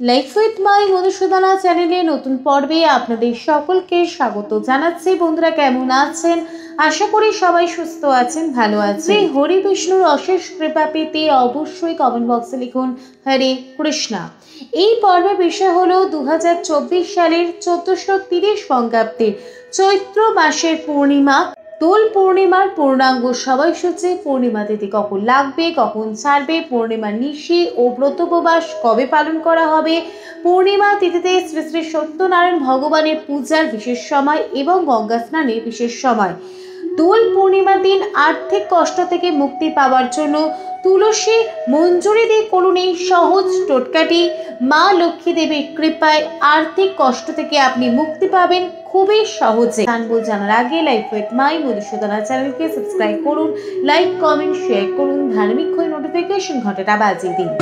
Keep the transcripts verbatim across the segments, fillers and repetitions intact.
Life with my Madhusudana চ্যানেলে নতুন পর্বে আপনাদের সকলকে স্বাগত জানাচ্ছি। বন্ধুরা কেমন আছেন? আশা করি সবাই সুস্থ আছেন, ভালো আছেন। হরি বিষ্ণুর অশেষ কৃপা পেতে অবশ্যই কমেন্ট বক্সে লিখুন হরে কৃষ্ণা। এই পর্বের বিষয় হলো দু হাজার চব্বিশ সালের চোদ্দশো তিরিশ বঙ্গাব্দের চৈত্র মাসের পূর্ণিমা। দোল পূর্ণিমার পূর্ণাঙ্গ সময়সূচি, পূর্ণিমা তিথি কখন লাগবে, কখন ছাড়বে, পূর্ণিমার নিশি ও ব্রতোপবাস কবে পালন করা হবে, পূর্ণিমা তিথিতে শ্রী শ্রী সত্যনারায়ণ ভগবানের পূজার বিশেষ সময় এবং গঙ্গা স্নানের বিশেষ সময়। দোল পূর্ণিমার দিন আর্থিক কষ্ট থেকে মুক্তি পাওয়ার জন্য তুলসী মঞ্জুরি দিয়ে করুন এই সহজ টোটকাটি। মা লক্ষ্মী দেবীর কৃপায় আর্থিক কষ্ট থেকে আপনি মুক্তি পাবেন খুবই সহজে। জানবো জানার আগে লাইফ উইথ মাই মধুসূদনা চ্যানেলকে সাবস্ক্রাইব করুন, লাইক কমেন্ট শেয়ার করুন, ধার্মিক হয়ে নোটিফিকেশন ঘন্টাটা বাজিয়ে দিন।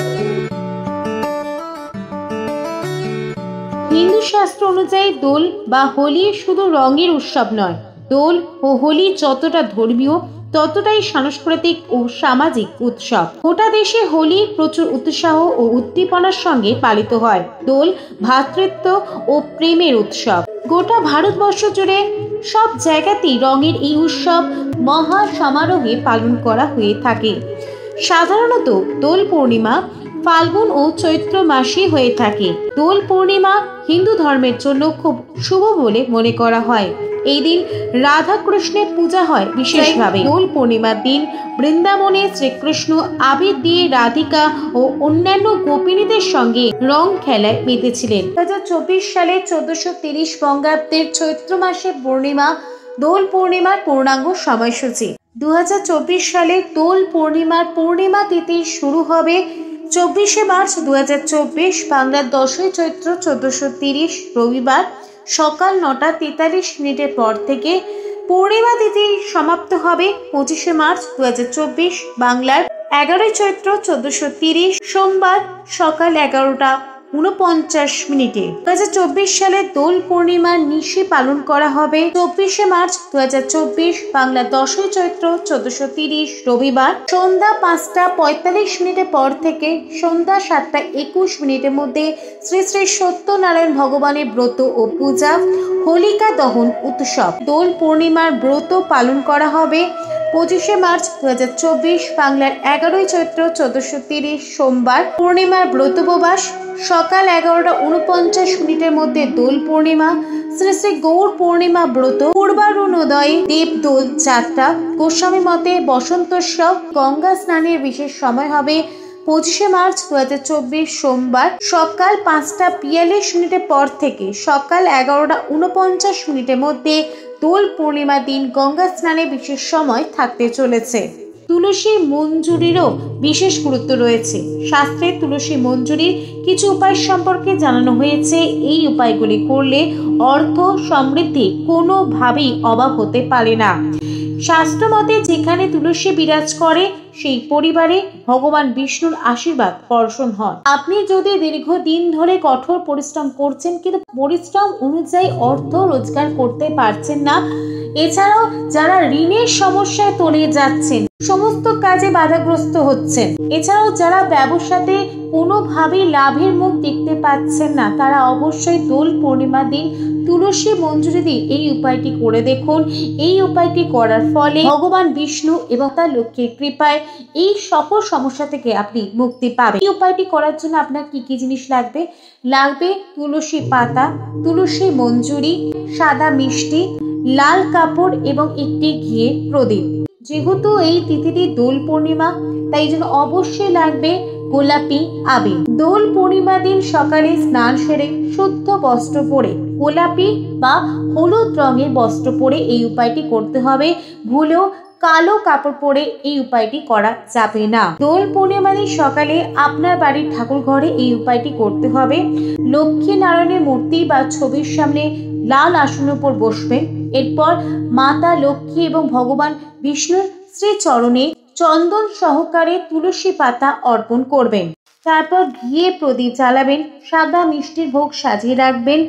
হিন্দু শাস্ত্র অনুযায়ী দোল বা হোলি শুধু রঙের উৎসব নয়। দোল ও হোলি যতটা ধর্মীয় ততটাই সাংস্কৃতিক ও সামাজিক উৎসব। গোটা দেশে হোলি প্রচুর উৎসাহ ও উদ্দীপনার সঙ্গে পালিত হয়। দোল ভ্রাতৃত্ব ও প্রেমের উৎসব। গোটা ভারতবর্ষ জুড়ে সব জায়গাতেই রঙের এই উৎসব মহা সমারোহে পালন করা হয়ে থাকে। সাধারণত দোল পূর্ণিমা ফাল্গুন ও চৈত্র মাসে হয়ে থাকে। দোল পূর্ণিমা হিন্দু ধর্মের জন্য খুব শুভ বলে মনে করা হয়। এই দিন রাধা কৃষ্ণের পূজা হয় বিশেষভাবে। দোল পূর্ণিমার দিন বৃন্দাবনে শ্রীকৃষ্ণ আবির দিয়ে রাধিকা ও অন্যান্য গোপিনীদের সঙ্গে রং খেলায় মেতেছিলেন। দু হাজার চব্বিশ সালে চোদ্দশো তিরিশ বঙ্গাব্দের চৈত্র মাসে পূর্ণিমা দোল পূর্ণিমার পূর্ণাঙ্গ সময়সূচি। দু হাজার চব্বিশ সালে দোল পূর্ণিমার পূর্ণিমা তিথি শুরু হবে চব্বিশে মার্চ দু হাজার চব্বিশ, বাংলার দশই চৈত্র চোদ্দশো তিরিশ রবিবার সকাল নটা তেতাল্লিশ মিনিটের পর থেকে। পূর্ণিমা তিথি সমাপ্ত হবে পঁচিশে মার্চ দু হাজার চব্বিশ, বাংলার এগারোই চৈত্র চোদ্দশো তিরিশ সোমবার সকাল এগারোটা উনপঞ্চাশ মিনিটে। দু হাজার চব্বিশ সালে দোল পূর্ণিমার নিশি পালন করা হবে চব্বিশে মার্চ দু হাজার চব্বিশ, বাংলা দশই চৈত্র চোদ্দশো তিরিশ রবিবার সন্ধ্যা পাঁচটা পঁয়তাল্লিশ মিনিটের পর থেকে সন্ধ্যা সাতটা একুশ মিনিটের মধ্যে শ্রী শ্রী সত্যনারায়ণ ভগবানের ব্রত ও পূজা হোলিকা দহন উৎসব। দোল পূর্ণিমার ব্রত পালন করা হবে পঁচিশে মার্চ দু হাজার চব্বিশ, বাংলার এগারোই চৈত্র চোদ্দশো তিরিশ সোমবার। পূর্ণিমার ব্রতোপবাস সকাল এগারোটা উনপঞ্চাশ মিনিটের মধ্যে দোল পূর্ণিমা। শ্রী শ্রী গৌর পূর্ণিমা ব্রত পূর্বারুণোদয়ে দেবদোল যাত্রা। গোস্বামী মতে বসন্তোৎসব। গঙ্গা স্নানের বিশেষ সময় হবে পঁচিশে মার্চ দু হাজার চব্বিশ সোমবার সকাল পাঁচটা বিয়াল্লিশ মিনিটের পর থেকে সকাল এগারোটা উনপঞ্চাশ মিনিটের মধ্যে। দোল পূর্ণিমার দিন গঙ্গা স্নানে বিশেষ সময় থাকতে চলেছে। তুলসী মঞ্জুরিরও বিশেষ গুরুত্ব রয়েছে। শাস্ত্রে তুলসী মঞ্জুরির কিছু উপায় সম্পর্কে জানানো হয়েছে। এই উপায়গুলি করলে অর্থ সমৃদ্ধি কোনোভাবেই অভাব হতে পারে না। শাস্ত্র মতে যেখানে তুলসী বিরাজ করে সেই পরিবারে ভগবান বিষ্ণুর আশীর্বাদ বর্ষণ হয়। আপনি যদি দীর্ঘদিন ধরে কঠোর পরিশ্রম করছেন কিন্তু পরিশ্রম অনুযায়ী অর্থ রোজগার করতে পারছেন না, এছাড়াও যারা ঋণের সমস্যায় তলিয়ে যাচ্ছেন, সমস্ত কাজে বাধাগ্রস্ত হচ্ছেন, এছাড়াও যারা ব্যবসাতে কোনোভাবেই লাভের মুখ দেখতে পাচ্ছেন না, তারা অবশ্যই দোল পূর্ণিমার দিন তুলসী মঞ্জুরি দিয়ে এই উপায়টি করে দেখুন। এই উপায়টি করার ফলে ভগবান বিষ্ণু এবং তার লক্ষ্মীর কৃপায় এই সকল সমস্যা থেকে আপনি মুক্তি পাবেন। এই উপায়টি করার জন্য আপনার কি কি জিনিস লাগবে? লাগবে তুলসী পাতা, তুলসী মঞ্জুরি, সাদা মিষ্টি, লাল কাপড় এবং একটি ঘিয়ের প্রদীপ। যেহেতু এই তিথিটি দোল পূর্ণিমা তাই জন্য অবশ্যই লাগবে গোলাপি আবির। দোল পূর্ণিমা দিন সকালে স্নান সেরে শুদ্ধ বস্ত্র পরে গোলাপি বা হলুদ রঙের বস্ত্র পরে এই উপায়টি করতে হবে। ভুলেও কালো কাপড় পরে এই উপায়টি করা যাবে না। দোল পূর্ণিমা দিন সকালে আপনার বাড়ির ঠাকুর ঘরে এই উপায়টি করতে হবে। লক্ষ্মী নারায়ণের মূর্তি বা ছবির সামনে লাল আসনের উপর বসবেন। এরপর মাতা লক্ষ্মী এবং ভগবান বিষ্ণুর শ্রীচরণে চন্দন সহকারে তুলসী পাতা অর্পণ করবেন। তারপর ঘিয়ে প্রদীপ জ্বালাবেন, সাদা মিষ্টির ভোগ সাজিয়ে রাখবেন।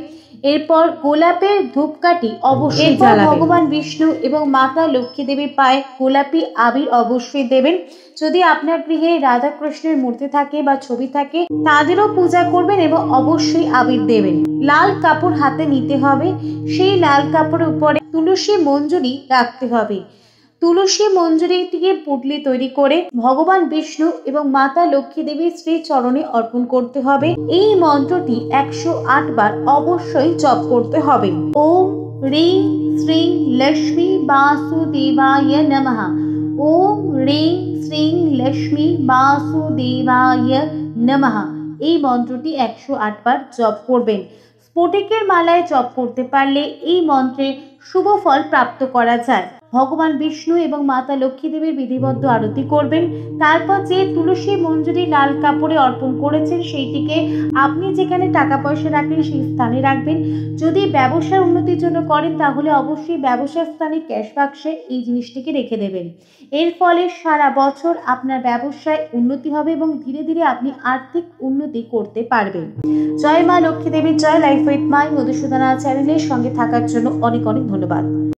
এরপর গোলাপের ধূপকাঠি অবশ্যই জ্বালাবেন। ভগবান বিষ্ণু এবং মাতা লক্ষ্মী দেবীর পায়ে গোলাপি আবির অবশ্যই দেবেন। যদি আপনার গৃহে রাধা কৃষ্ণের মূর্তি থাকে বা ছবি থাকে তাদেরও পূজা করবেন এবং অবশ্যই আবির দেবেন। লাল কাপড় হাতে নিতে হবে, সেই লাল কাপড়ের উপরে তুলসী মঞ্জুরি রাখতে হবে। তুলসী মঞ্জুরিটিকে পুটলি তৈরি করে ভগবান বিষ্ণু এবং মাতা লক্ষ্মী দেবীর শ্রী চরণে অর্পণ করতে হবে। এই মন্ত্রটি একশো আট বার অবশ্যই জপ করতে হবে। ওম রিং শ্রীং লক্ষ্মী বাসুদেবায় নমঃ। ওম রিং শ্রীং লক্ষ্মী বাসুদেবায় নমঃ। এই মন্ত্রটি একশো আট বার জপ করবেন। স্ফটিকের মালায় জপ করতে পারলে এই মন্ত্রে শুভ ফল প্রাপ্ত করা যায়। ভগবান বিষ্ণু এবং মাতা লক্ষ্মী দেবীর বিধিবদ্ধ আরতি করবেন। তারপর যে তুলসী মঞ্জুরি লাল কাপড়ে অর্পণ করেছেন সেইটিকে আপনি যেখানে টাকা পয়সা রাখেন সেই স্থানে রাখবেন। যদি ব্যবসার উন্নতির জন্য করেন তাহলে অবশ্যই ব্যবসার স্থানে ক্যাশ বাক্সে এই জিনিসটিকে রেখে দেবেন। এর ফলে সারা বছর আপনার ব্যবসায় উন্নতি হবে এবং ধীরে ধীরে আপনি আর্থিক উন্নতি করতে পারবেন। জয় মা লক্ষ্মী দেবী, জয়। লাইফ উইথ মাই মধুসূদনা চ্যানেলের সঙ্গে থাকার জন্য অনেক অনেক ধন্যবাদ।